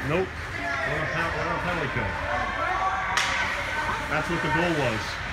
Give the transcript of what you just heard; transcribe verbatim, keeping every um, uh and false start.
Nope. We're on a, we're on a penalty kill. That's what the goal was.